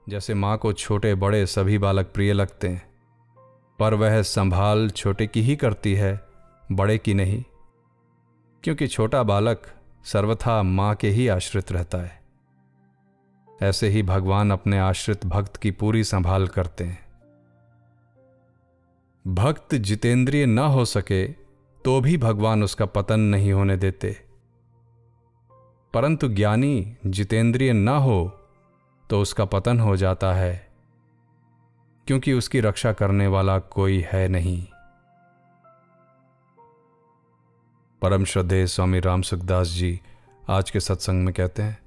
जैसे माँ को छोटे बड़े सभी बालक प्रिय लगते हैं, पर वह संभाल छोटे की ही करती है, बड़े की नहीं, क्योंकि छोटा बालक सर्वथा माँ के ही आश्रित रहता है। ऐसे ही भगवान अपने आश्रित भक्त की पूरी संभाल करते हैं। भक्त जितेंद्रिय न हो सके तो भी भगवान उसका पतन नहीं होने देते, परंतु ज्ञानी जितेंद्रिय न हो तो उसका पतन हो जाता है, क्योंकि उसकी रक्षा करने वाला कोई है नहीं। परम श्रद्धेय स्वामी राम सुखदास जी आज के सत्संग में कहते हैं,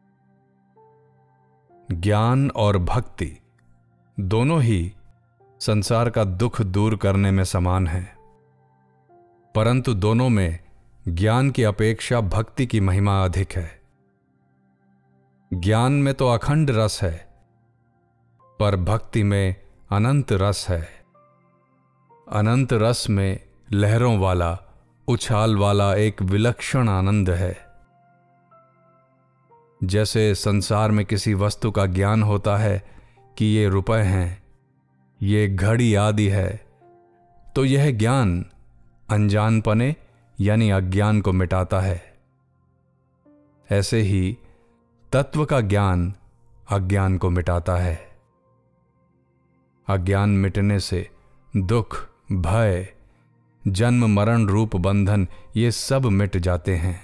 ज्ञान और भक्ति दोनों ही संसार का दुख दूर करने में समान हैं, परंतु दोनों में ज्ञान की अपेक्षा भक्ति की महिमा अधिक है। ज्ञान में तो अखंड रस है, पर भक्ति में अनंत रस है। अनंत रस में लहरों वाला, उछाल वाला एक विलक्षण आनंद है। जैसे संसार में किसी वस्तु का ज्ञान होता है कि ये रुपए हैं, ये घड़ी आदि है, तो यह ज्ञान अनजानपने यानी अज्ञान को मिटाता है। ऐसे ही तत्व का ज्ञान अज्ञान को मिटाता है। अज्ञान मिटने से दुख, भय, जन्म मरण रूप बंधन ये सब मिट जाते हैं।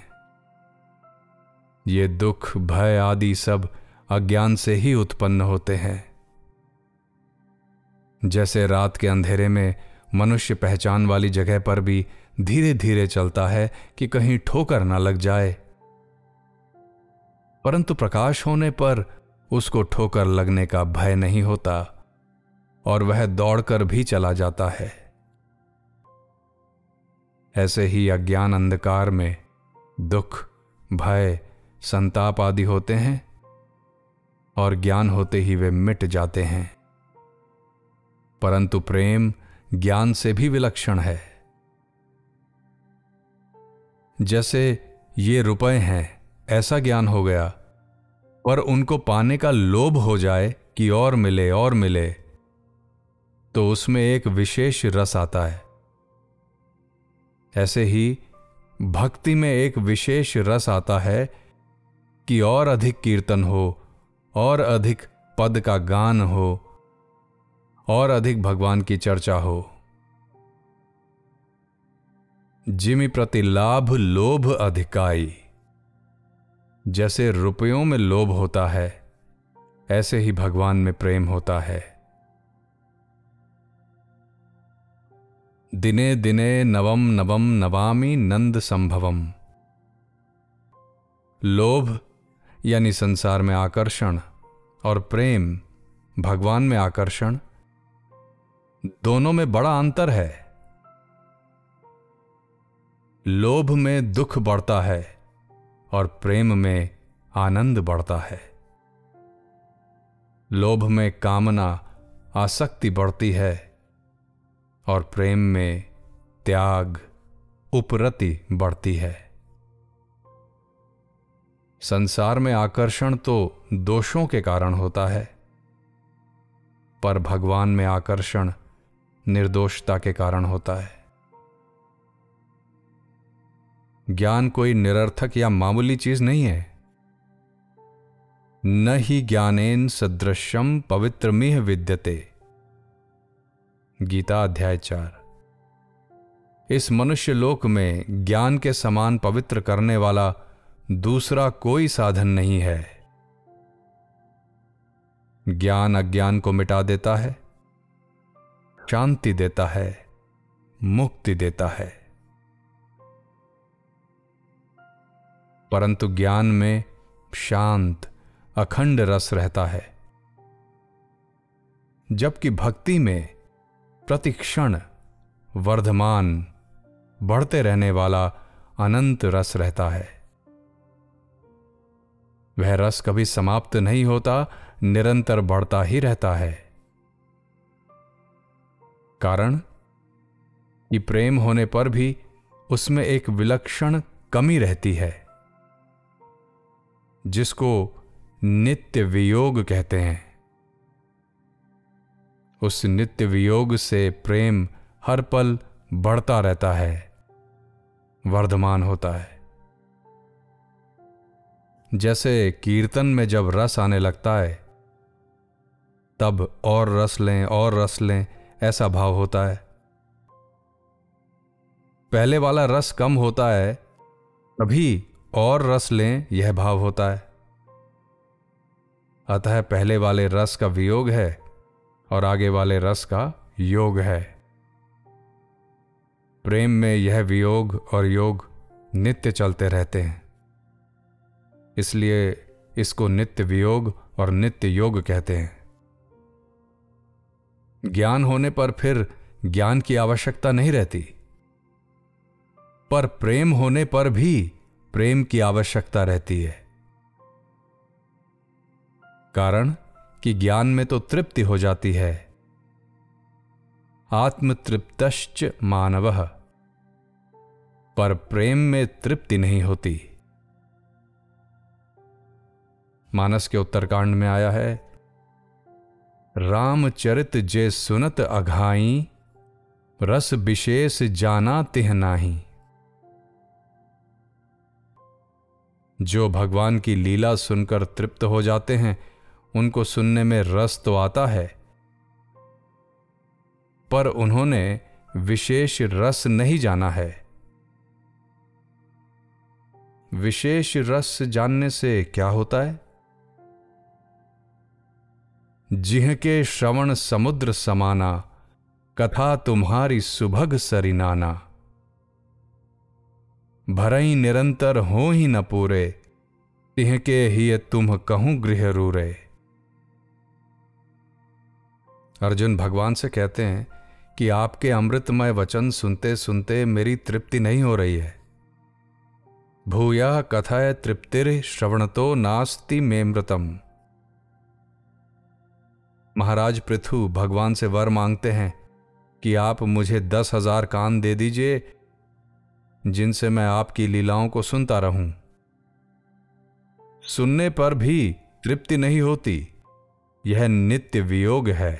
ये दुख, भय आदि सब अज्ञान से ही उत्पन्न होते हैं। जैसे रात के अंधेरे में मनुष्य पहचान वाली जगह पर भी धीरे धीरे चलता है कि कहीं ठोकर ना लग जाए, परंतु प्रकाश होने पर उसको ठोकर लगने का भय नहीं होता और वह दौड़कर भी चला जाता है। ऐसे ही अज्ञान अंधकार में दुख, भय, संताप आदि होते हैं और ज्ञान होते ही वे मिट जाते हैं। परंतु प्रेम ज्ञान से भी विलक्षण है। जैसे ये रुपए हैं ऐसा ज्ञान हो गया, पर उनको पाने का लोभ हो जाए कि और मिले और मिले, तो उसमें एक विशेष रस आता है। ऐसे ही भक्ति में एक विशेष रस आता है कि और अधिक कीर्तन हो, और अधिक पद का गान हो, और अधिक भगवान की चर्चा हो। जिमि प्रति लाभ लोभ अधिकाई। जैसे रुपयों में लोभ होता है, ऐसे ही भगवान में प्रेम होता है। दिने दिने नवम नवम नवामि नंद संभवम। लोभ यानी संसार में आकर्षण और प्रेम भगवान में आकर्षण, दोनों में बड़ा अंतर है। लोभ में दुख बढ़ता है और प्रेम में आनंद बढ़ता है। लोभ में कामना, आसक्ति बढ़ती है और प्रेम में त्याग, उपरति बढ़ती है। संसार में आकर्षण तो दोषों के कारण होता है, पर भगवान में आकर्षण निर्दोषता के कारण होता है। ज्ञान कोई निरर्थक या मामूली चीज नहीं है। न ही ज्ञानेन सदृशम पवित्रमिह विद्यते। गीता अध्याय 4। इस मनुष्य लोक में ज्ञान के समान पवित्र करने वाला दूसरा कोई साधन नहीं है। ज्ञान अज्ञान को मिटा देता है, शांति देता है, मुक्ति देता है, परंतु ज्ञान में शांत अखंड रस रहता है, जबकि भक्ति में प्रतिक्षण वर्धमान बढ़ते रहने वाला अनंत रस रहता है। वह रस कभी समाप्त नहीं होता, निरंतर बढ़ता ही रहता है। कारण कि प्रेम होने पर भी उसमें एक विलक्षण कमी रहती है, जिसको नित्य वियोग कहते हैं। उस नित्य वियोग से प्रेम हर पल बढ़ता रहता है, वर्धमान होता है। जैसे कीर्तन में जब रस आने लगता है तब और रस लें और रस लें, ऐसा भाव होता है। पहले वाला रस कम होता है, तभी और रस लें, यह भाव होता है। अतः पहले वाले रस का वियोग है और आगे वाले रस का योग है। प्रेम में यह वियोग और योग नित्य चलते रहते हैं, इसलिए इसको नित्य वियोग और नित्य योग कहते हैं। ज्ञान होने पर फिर ज्ञान की आवश्यकता नहीं रहती, पर प्रेम होने पर भी प्रेम की आवश्यकता रहती है। कारण कि ज्ञान में तो तृप्ति हो जाती है। आत्मतृप्तश्च मानवः, पर प्रेम में तृप्ति नहीं होती। मानस के उत्तरकांड में आया है, रामचरित जे सुनत अघाई, रस विशेष जाना तिह नाही। जो भगवान की लीला सुनकर तृप्त हो जाते हैं, उनको सुनने में रस तो आता है, पर उन्होंने विशेष रस नहीं जाना है। विशेष रस जानने से क्या होता है? जिह के श्रवण समुद्र समाना, कथा तुम्हारी सुभग सरिनाना। भरई निरंतर हो ही न पूरे, तिह के ही तुम कहूं गृह रूरे। अर्जुन भगवान से कहते हैं कि आपके अमृतमय वचन सुनते सुनते मेरी तृप्ति नहीं हो रही है। भूया कथाय तृप्तिर श्रवणतो नास्ति मेमृतम। महाराज पृथु भगवान से वर मांगते हैं कि आप मुझे 10,000 कान दे दीजिए, जिनसे मैं आपकी लीलाओं को सुनता रहूं। सुनने पर भी तृप्ति नहीं होती, यह नित्य वियोग है।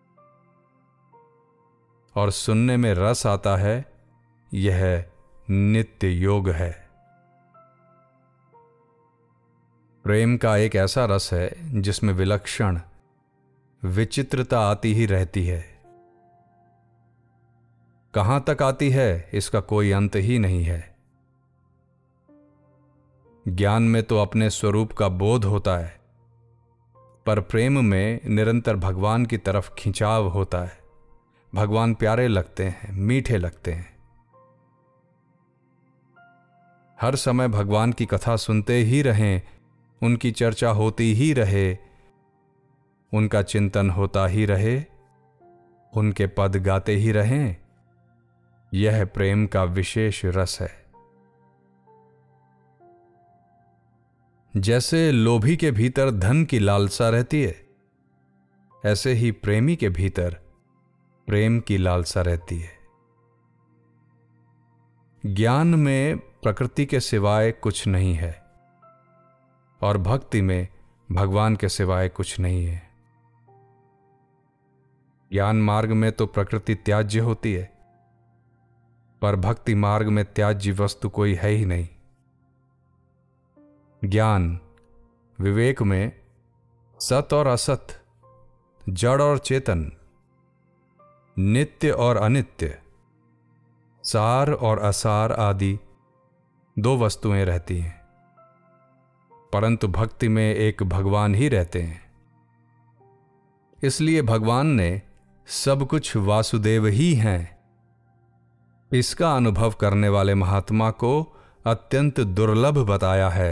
और सुनने में रस आता है, यह नित्य योग है। प्रेम का एक ऐसा रस है जिसमें विलक्षण विचित्रता आती ही रहती है। कहां तक आती है, इसका कोई अंत ही नहीं है। ज्ञान में तो अपने स्वरूप का बोध होता है, पर प्रेम में निरंतर भगवान की तरफ खिंचाव होता है। भगवान प्यारे लगते हैं, मीठे लगते हैं। हर समय भगवान की कथा सुनते ही रहें, उनकी चर्चा होती ही रहे, उनका चिंतन होता ही रहे, उनके पद गाते ही रहें, यह प्रेम का विशेष रस है। जैसे लोभी के भीतर धन की लालसा रहती है, ऐसे ही प्रेमी के भीतर प्रेम की लालसा रहती है। ज्ञान में प्रकृति के सिवाय कुछ नहीं है और भक्ति में भगवान के सिवाय कुछ नहीं है। ज्ञान मार्ग में तो प्रकृति त्याज्य होती है, पर भक्ति मार्ग में त्याज्य वस्तु कोई है ही नहीं। ज्ञान विवेक में सत और असत, जड़ और चेतन, नित्य और अनित्य, सार और असार आदि 2 वस्तुएं रहती हैं, परंतु भक्ति में एक भगवान ही रहते हैं। इसलिए भगवान ने सब कुछ वासुदेव ही हैं। इसका अनुभव करने वाले महात्मा को अत्यंत दुर्लभ बताया है।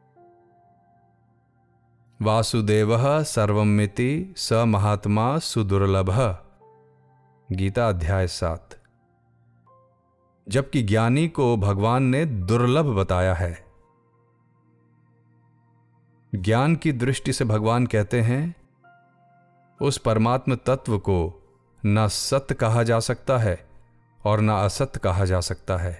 वासुदेवः सर्वमिति स महात्मा सुदुर्लभः, गीता अध्याय 7। जबकि ज्ञानी को भगवान ने दुर्लभ बताया है। ज्ञान की दृष्टि से भगवान कहते हैं, उस परमात्म तत्व को न सत्य कहा जा सकता है और न असत्य कहा जा सकता है।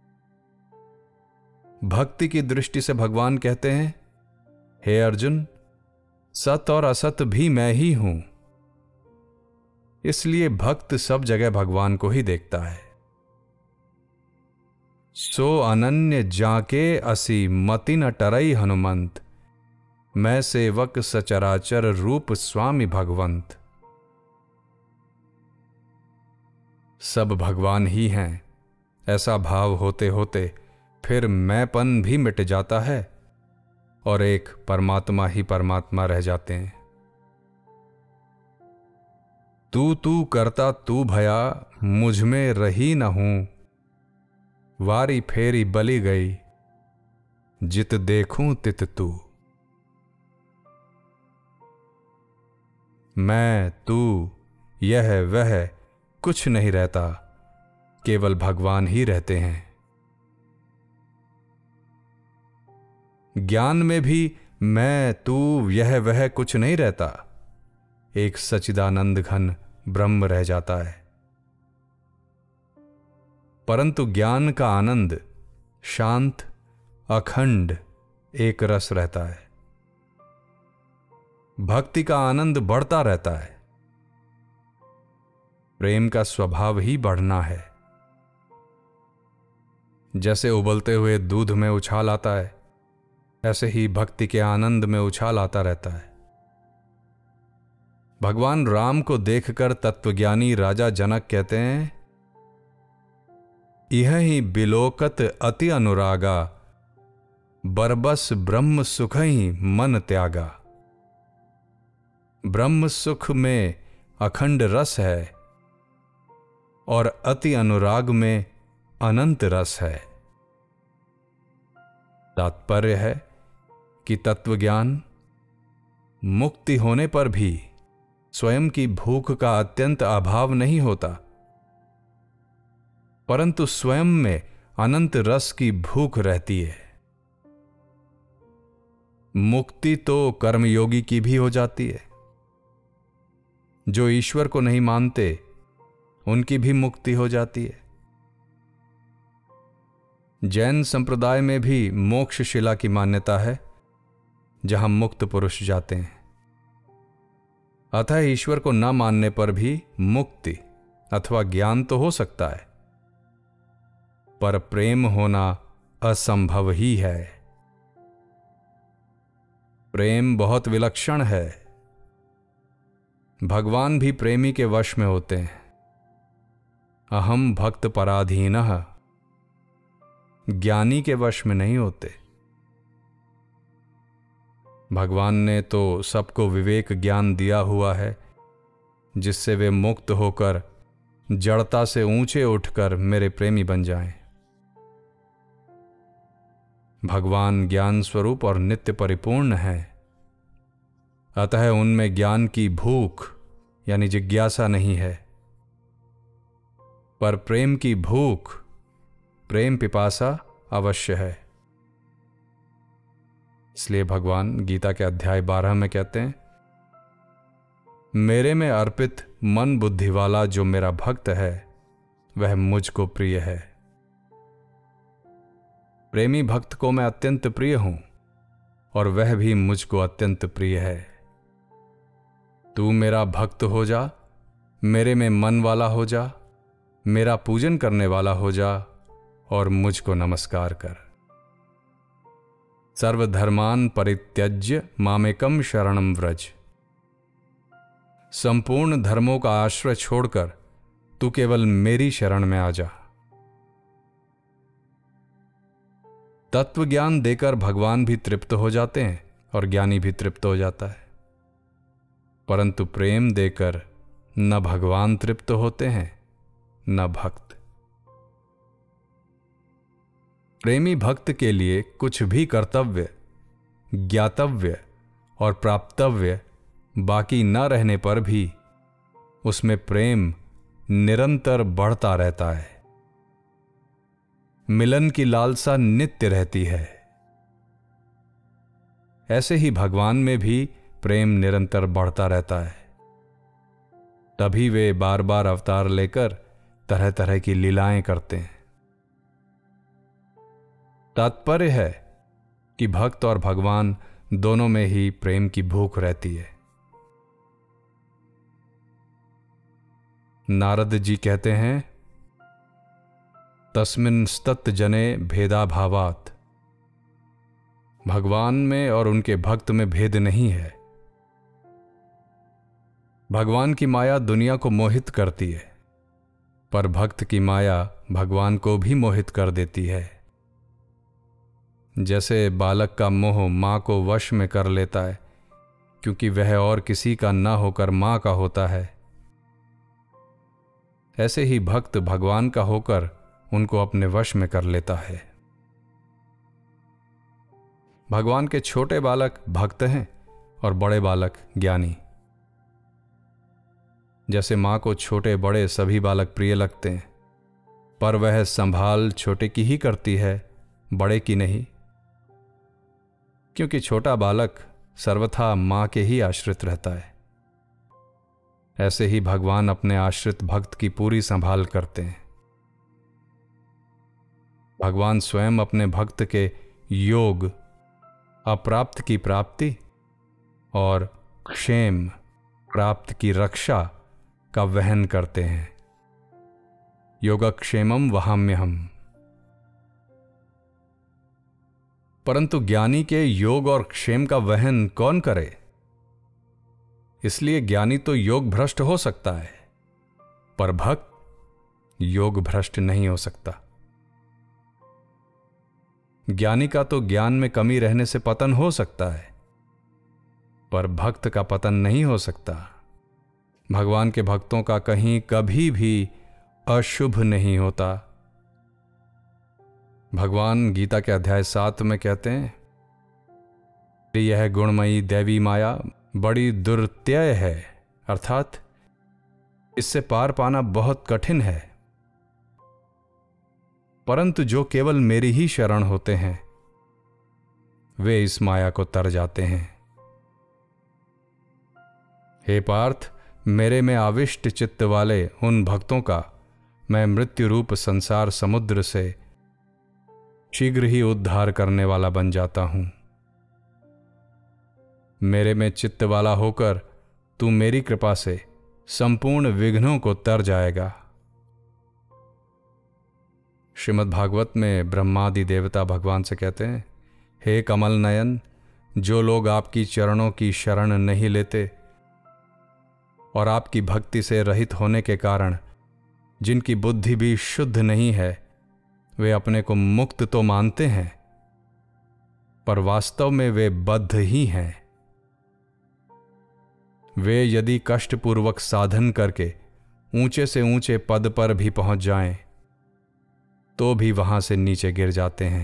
भक्ति की दृष्टि से भगवान कहते हैं, हे अर्जुन, सत्य और असत्य भी मैं ही हूं। इसलिए भक्त सब जगह भगवान को ही देखता है। सो अनन्य जाके असी मति न टरई हनुमंत, मैं सेवक सचराचर रूप स्वामी भगवंत। सब भगवान ही हैं, ऐसा भाव होते होते फिर मैंपन भी मिट जाता है और एक परमात्मा ही परमात्मा रह जाते हैं। तू तू करता तू भया, मुझ में रही न हूं, वारी फेरी बली गई, जित देखूं तित तू। मैं तू यह वह कुछ नहीं रहता, केवल भगवान ही रहते हैं। ज्ञान में भी मैं तू यह वह कुछ नहीं रहता, एक सच्चिदानंद घन ब्रह्म रह जाता है। परंतु ज्ञान का आनंद शांत अखंड एक रस रहता है। भक्ति का आनंद बढ़ता रहता है। प्रेम का स्वभाव ही बढ़ना है। जैसे उबलते हुए दूध में उछाल आता है, ऐसे ही भक्ति के आनंद में उछाल आता रहता है। भगवान राम को देखकर तत्वज्ञानी राजा जनक कहते हैं, यह ही बिलोकत अति अनुरागा, बरबस ब्रह्म सुख ही मन त्यागा। ब्रह्म सुख में अखंड रस है और अति अनुराग में अनंत रस है। तात्पर्य है कि तत्वज्ञान मुक्ति होने पर भी स्वयं की भूख का अत्यंत अभाव नहीं होता, परंतु स्वयं में अनंत रस की भूख रहती है। मुक्ति तो कर्मयोगी की भी हो जाती है। जो ईश्वर को नहीं मानते उनकी भी मुक्ति हो जाती है। जैन संप्रदाय में भी मोक्षशिला की मान्यता है, जहां मुक्त पुरुष जाते हैं। अतः ईश्वर को न मानने पर भी मुक्ति अथवा ज्ञान तो हो सकता है, पर प्रेम होना असंभव ही है। प्रेम बहुत विलक्षण है। भगवान भी प्रेमी के वश में होते हैं। अहम भक्त पराधीनः, ज्ञानी के वश में नहीं होते। भगवान ने तो सबको विवेक ज्ञान दिया हुआ है, जिससे वे मुक्त होकर जड़ता से ऊंचे उठकर मेरे प्रेमी बन जाएं। भगवान ज्ञान स्वरूप और नित्य परिपूर्ण है, अतः उनमें ज्ञान की भूख यानी जिज्ञासा नहीं है, पर प्रेम की भूख, प्रेम पिपासा अवश्य है। इसलिए भगवान गीता के अध्याय 12 में कहते हैं, मेरे में अर्पित मन बुद्धि वाला जो मेरा भक्त है वह मुझको प्रिय है। प्रेमी भक्त को मैं अत्यंत प्रिय हूं और वह भी मुझको अत्यंत प्रिय है। तू मेरा भक्त हो जा, मेरे में मन वाला हो जा, मेरा पूजन करने वाला हो जा और मुझको नमस्कार कर। सर्वधर्मान परित्यज्य मामेकम शरणम व्रज। संपूर्ण धर्मों का आश्रय छोड़कर तू केवल मेरी शरण में आ जा। तत्व ज्ञान देकर भगवान भी तृप्त हो जाते हैं और ज्ञानी भी तृप्त हो जाता है, परंतु प्रेम देकर न भगवान तृप्त होते हैं न भक्त। प्रेमी भक्त के लिए कुछ भी कर्तव्य, ज्ञातव्य और प्राप्तव्य बाकी न रहने पर भी उसमें प्रेम निरंतर बढ़ता रहता है। मिलन की लालसा नित्य रहती है। ऐसे ही भगवान में भी प्रेम निरंतर बढ़ता रहता है। तभी वे बार बार अवतार लेकर तरह तरह की लीलाएं करते हैं। तात्पर्य है कि भक्त और भगवान दोनों में ही प्रेम की भूख रहती है। नारद जी कहते हैं, तस्मिन् स्तत् जने भेदा भावात। भगवान में और उनके भक्त में भेद नहीं है। भगवान की माया दुनिया को मोहित करती है, पर भक्त की माया भगवान को भी मोहित कर देती है। जैसे बालक का मोह मां को वश में कर लेता है, क्योंकि वह और किसी का ना होकर मां का होता है, ऐसे ही भक्त भगवान का होकर उनको अपने वश में कर लेता है। भगवान के छोटे बालक भक्त हैं और बड़े बालक ज्ञानी। जैसे मां को छोटे बड़े सभी बालक प्रिय लगते हैं, पर वह संभाल छोटे की ही करती है, बड़े की नहीं, क्योंकि छोटा बालक सर्वथा मां के ही आश्रित रहता है। ऐसे ही भगवान अपने आश्रित भक्त की पूरी संभाल करते हैं। भगवान स्वयं अपने भक्त के योग, अप्राप्त की प्राप्ति और क्षेम, प्राप्त की रक्षा का वहन करते हैं। योगक्षेमम वहाम्यहम्। परंतु ज्ञानी के योग और क्षेम का वहन कौन करे? इसलिए ज्ञानी तो योग भ्रष्ट हो सकता है, पर भक्त योग भ्रष्ट नहीं हो सकता। ज्ञानी का तो ज्ञान में कमी रहने से पतन हो सकता है, पर भक्त का पतन नहीं हो सकता। भगवान के भक्तों का कहीं कभी भी अशुभ नहीं होता। भगवान गीता के अध्याय 7 में कहते हैं, यह गुणमयी दैवी माया बड़ी दुर्त्यय है, अर्थात इससे पार पाना बहुत कठिन है। परंतु जो केवल मेरी ही शरण होते हैं, वे इस माया को तर जाते हैं। हे पार्थ, मेरे में आविष्ट चित्त वाले उन भक्तों का मैं मृत्यु रूप संसार समुद्र से शीघ्र ही उद्धार करने वाला बन जाता हूं। मेरे में चित्त वाला होकर तू मेरी कृपा से संपूर्ण विघ्नों को तर जाएगा। श्रीमद् भागवत में ब्रह्मादि देवता भगवान से कहते हैं, हे कमल नयन, जो लोग आपकी चरणों की शरण नहीं लेते और आपकी भक्ति से रहित होने के कारण जिनकी बुद्धि भी शुद्ध नहीं है, वे अपने को मुक्त तो मानते हैं, पर वास्तव में वे बद्ध ही हैं। वे यदि कष्टपूर्वक साधन करके ऊंचे से ऊंचे पद पर भी पहुंच जाएं, तो भी वहां से नीचे गिर जाते हैं।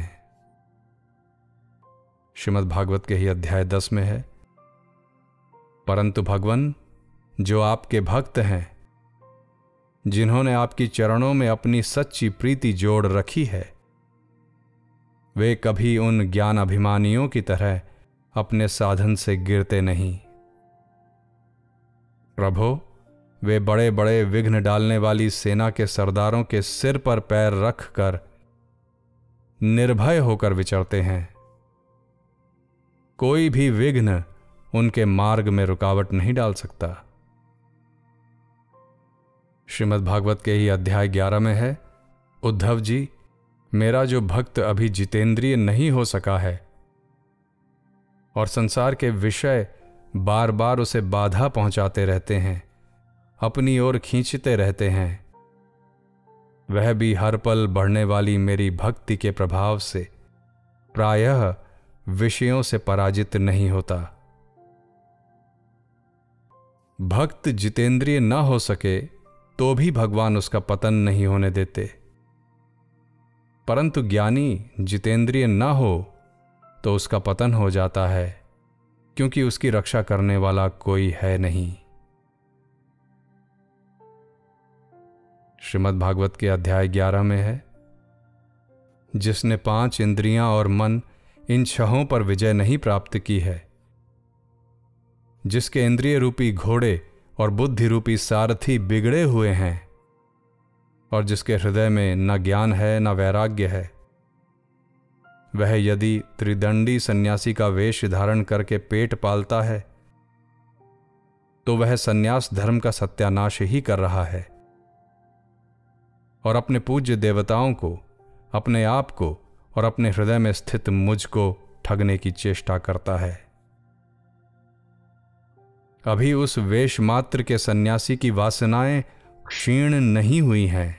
श्रीमद् भागवत के ही अध्याय 10 में है, परंतु भगवान जो आपके भक्त हैं, जिन्होंने आपकी चरणों में अपनी सच्ची प्रीति जोड़ रखी है, वे कभी उन ज्ञान अभिमानियों की तरह अपने साधन से गिरते नहीं। प्रभो, वे बड़े बड़े विघ्न डालने वाली सेना के सरदारों के सिर पर पैर रखकर निर्भय होकर विचरते हैं। कोई भी विघ्न उनके मार्ग में रुकावट नहीं डाल सकता। श्रीमद् भागवत के ही अध्याय 11 में है, उद्धव जी, मेरा जो भक्त अभी जितेंद्रिय नहीं हो सका है और संसार के विषय बार बार उसे बाधा पहुंचाते रहते हैं, अपनी ओर खींचते रहते हैं, वह भी हर पल बढ़ने वाली मेरी भक्ति के प्रभाव से प्रायः विषयों से पराजित नहीं होता। भक्त जितेंद्रिय न हो सके तो भी भगवान उसका पतन नहीं होने देते, परंतु ज्ञानी जितेंद्रिय न हो तो उसका पतन हो जाता है, क्योंकि उसकी रक्षा करने वाला कोई है नहीं। श्रीमद् भागवत के अध्याय 11 में है, जिसने 5 इंद्रियां और मन इन 6 पर विजय नहीं प्राप्त की है, जिसके इंद्रिय रूपी घोड़े और बुद्धि रूपी सारथी बिगड़े हुए हैं और जिसके हृदय में न ज्ञान है न वैराग्य है, वह यदि त्रिदंडी सन्यासी का वेश धारण करके पेट पालता है, तो वह सन्यास धर्म का सत्यानाश ही कर रहा है, और अपने पूज्य देवताओं को, अपने आप को और अपने हृदय में स्थित मुझ को ठगने की चेष्टा करता है। अभी उस वेश मात्र के सन्यासी की वासनाएं क्षीण नहीं हुई हैं,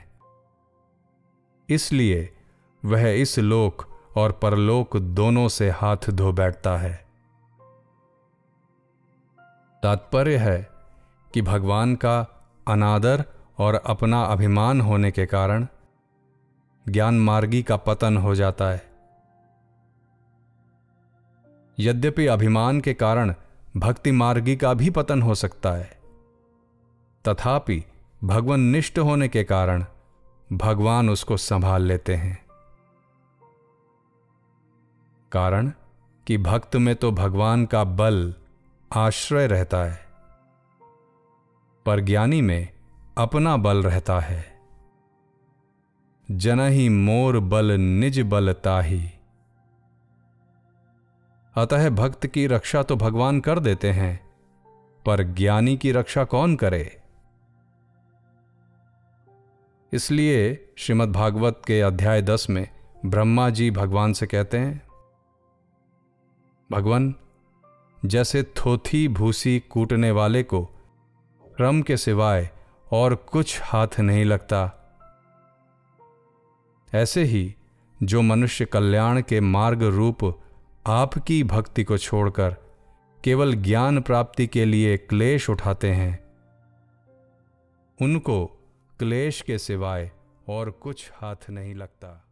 इसलिए वह इस लोक और परलोक दोनों से हाथ धो बैठता है। तात्पर्य है कि भगवान का अनादर और अपना अभिमान होने के कारण ज्ञान मार्गी का पतन हो जाता है। यद्यपि अभिमान के कारण भक्ति मार्गी का भी पतन हो सकता है, तथापि भगवान निष्ठ होने के कारण भगवान उसको संभाल लेते हैं। कारण कि भक्त में तो भगवान का बल आश्रय रहता है, पर ज्ञानी में अपना बल रहता है। जनहि मोर बल निज बल ताहि। अतः भक्त की रक्षा तो भगवान कर देते हैं, पर ज्ञानी की रक्षा कौन करे? इसलिए श्रीमद् भागवत के अध्याय 10 में ब्रह्मा जी भगवान से कहते हैं, भगवान, जैसे थोथी भूसी कूटने वाले को क्रम के सिवाय और कुछ हाथ नहीं लगता, ऐसे ही जो मनुष्य कल्याण के मार्ग रूप आपकी भक्ति को छोड़कर केवल ज्ञान प्राप्ति के लिए क्लेश उठाते हैं, उनको क्लेश के सिवाय और कुछ हाथ नहीं लगता।